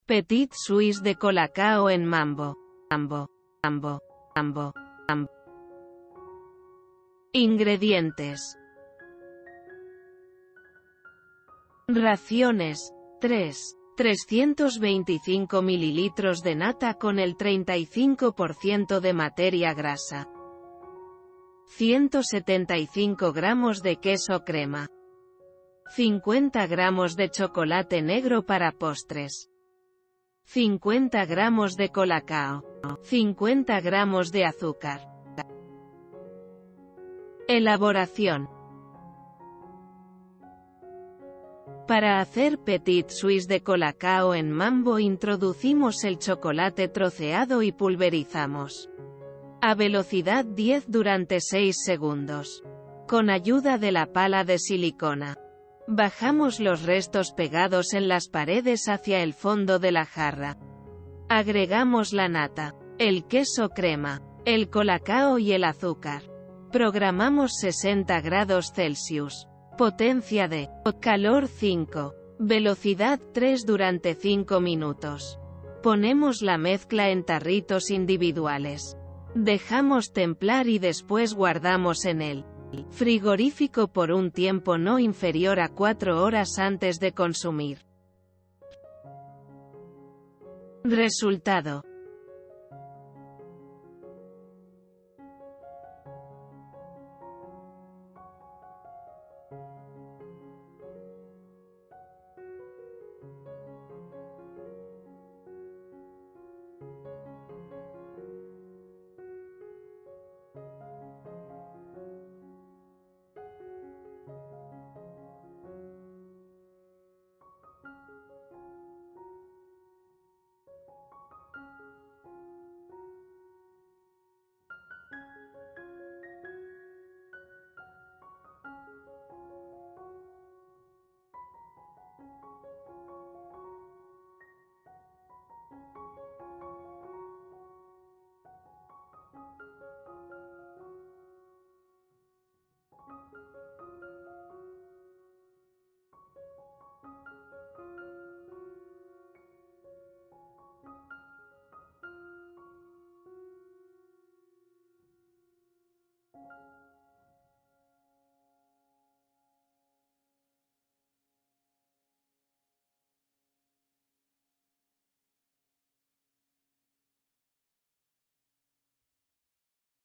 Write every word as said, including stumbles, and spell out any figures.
Petit Suisse de Colacao en Mambo. Mambo. Mambo. Mambo. Mambo. Ingredientes. Raciones. tres. trescientos veinticinco mililitros de nata con el treinta y cinco por ciento de materia grasa. ciento setenta y cinco gramos de queso crema. cincuenta gramos de chocolate negro para postres. cincuenta gramos de colacao. cincuenta gramos de azúcar. Elaboración. Para hacer Petit Suisse de Colacao en Mambo introducimos el chocolate troceado y pulverizamos a velocidad diez durante seis segundos. Con ayuda de la pala de silicona. Bajamos los restos pegados en las paredes hacia el fondo de la jarra. Agregamos la nata, el queso crema, el colacao y el azúcar. Programamos sesenta grados Celsius. Potencia de calor cinco. Velocidad tres durante cinco minutos. Ponemos la mezcla en tarritos individuales. Dejamos templar y después guardamos en el frigorífico por un tiempo no inferior a cuatro horas antes de consumir. Resultado.